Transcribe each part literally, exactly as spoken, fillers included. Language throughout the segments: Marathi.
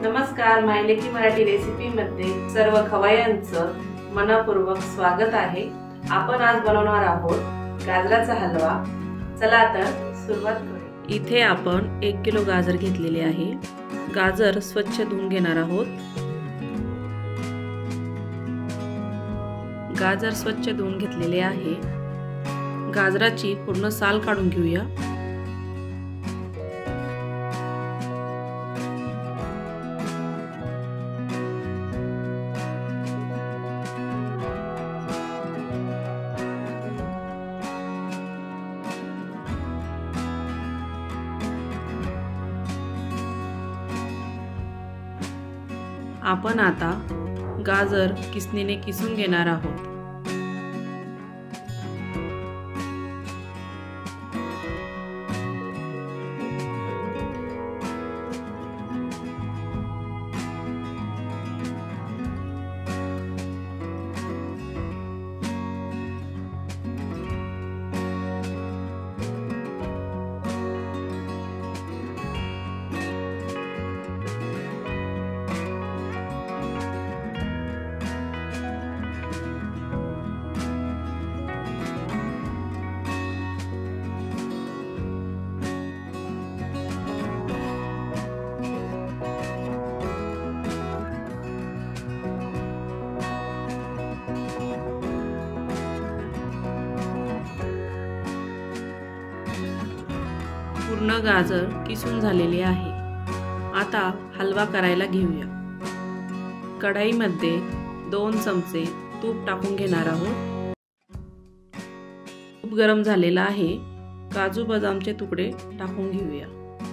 नमस्कार, मायलेकी मराठी रेसिपी मध्ये सर्व खवय्यांचं मनपूर्वक स्वागत आहे। आपण आज बनवणार आहोत गाजराचा हलवा। चला तर सुरुवात करू। इथे आपण एक किलो गाजर घेतलेले आहे। गाजर स्वच्छ धुवून घेणार आहोत। गाजर स्वच्छ धुवून घेतलेले आहे। गाजराची पूर्ण साल काढून घेऊया। आपण आता गाजर किसणीने किसून घेणार आहोत। पूर्ण गाजर किसून झालेले आहे। आता हलवा करायला घेऊया। कढईमध्ये दोन चमचे तूप टाकून घेणार आहोत। तूप गरम झालेला आहे। काजू बदामचे तुकडे टाकून घेऊया।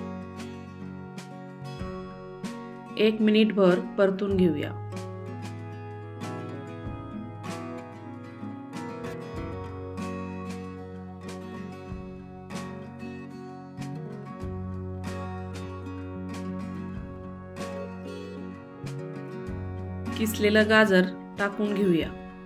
एक मिनिट भर परतून घेऊया। किसलेलं गाजर टाकून घेऊया।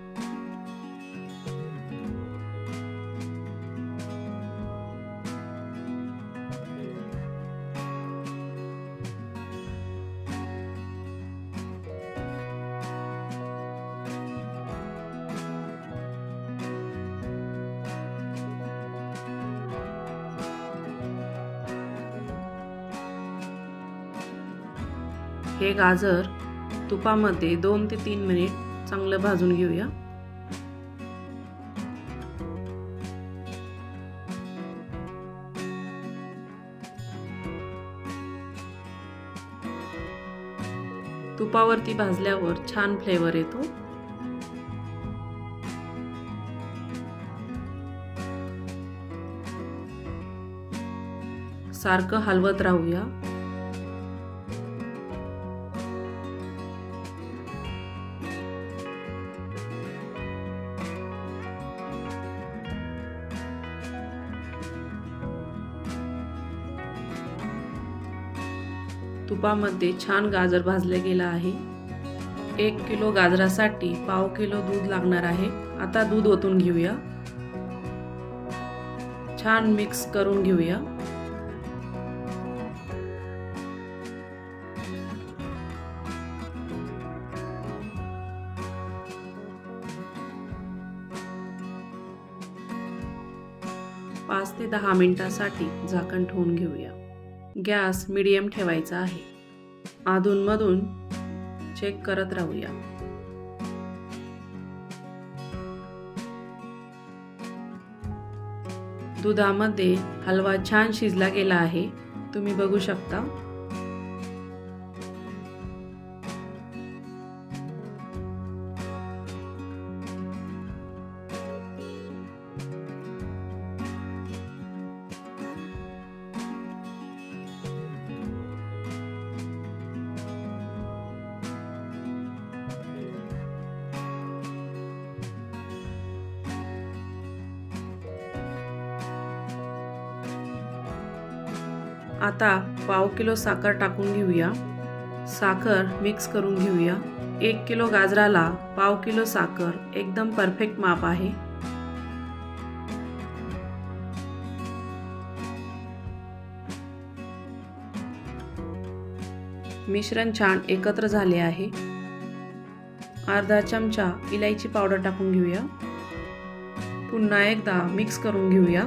हे गाजर तुपामध्ये दोन ते तीन मिनिट चांगलं भाजून घेऊया। तुपावरती भाजल्यावर छान फ्लेवर येतो। सारखं हलवत राहूया। तुपामध्ये छान गाजर भाजले गेला आहे। एक किलो गाजरासाठी पाव किलो दूध लागणार आहे। आता दूध ओतून घेऊया। छान मिक्स करून घेऊया। पाच ते दहा मिनिटांसाठी झाकण ठेवून घेऊया। गॅस मीडियम ठेवायचा आहे। अधूनमधून चेक करत राहूया। दुधामध्ये हलवा छान शिजला गेला आहे, तुम्ही बघू शकता। आता पाव किलो साखर टाकून घेऊया। साखर मिक्स करून घेऊया। एक किलो गाजराला पाव किलो साखर एकदम परफेक्ट माप आहे। मिश्रण छान एकत्र झाले आहे। अर्धा चमचा इलायची पावडर टाकून घेऊया। पुन्हा एकदा मिक्स करून घेऊया।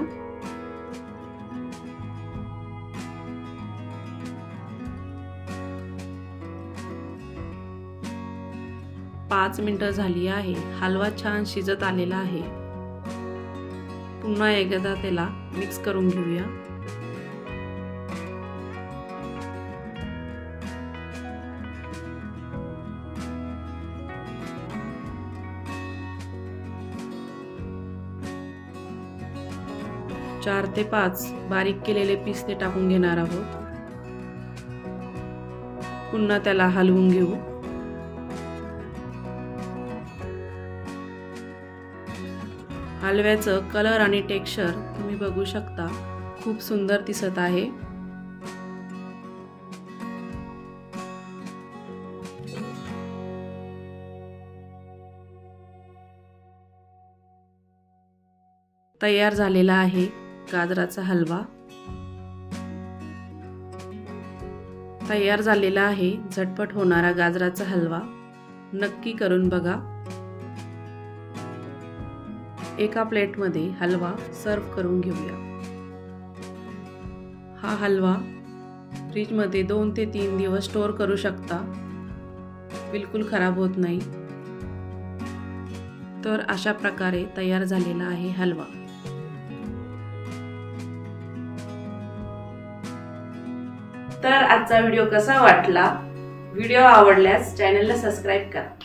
पाच मिनिटं झाली आहे। हलवा छान शिजत आलेला आहे। पुन्हा एकदा त्याला मिक्स करून घेऊया। चार ते पाच बारीक केलेले पिस्ते टाकून घेणार आहोत। पुन्हा त्याला हलवून घेऊ। हलव्याचं कलर आणि टेक्स्चर तुम्ही बघू शकता, खूप सुंदर दिसत आहे। तयार झालेला आहे गाजराचा हलवा। तयार झालेला आहे झटपट होणारा गाजराचा हलवा। नक्की करून बघा। एका प्लेटमध्ये हलवा सर्व करून घेऊया। हा हलवा फ्रीज मध्ये दोन ते तीन दिवस स्टोर करू शकता, बिलकुल खराब होत नाही। तर अशा प्रकारे तयार झालेला आहे हलवा। तर आजचा व्हिडिओ कसा वाटला? व्हिडिओ आवडल्यास चॅनलला सबस्क्राइब करा।